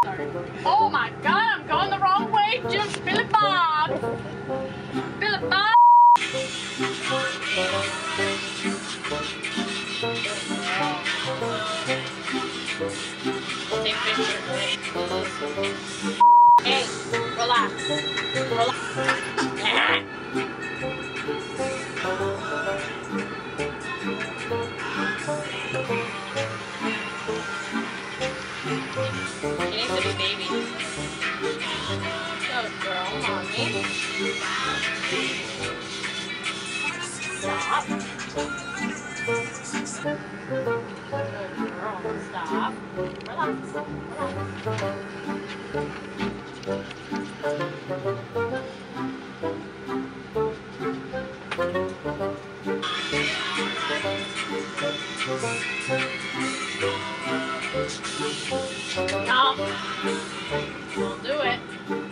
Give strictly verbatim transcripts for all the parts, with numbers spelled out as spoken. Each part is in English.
Sorry. Oh my god, I'm going the wrong way. Just Billy Bob. Billy Bob. Take picture. Hey, relax. Relax. She needs to be baby. Good girl, mommy. Stop. Good girl, stop. Relax. No. Don't do it.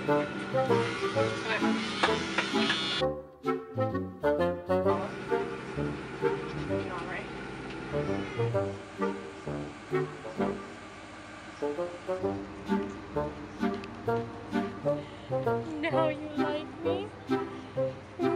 Okay. You all right? Now you like me?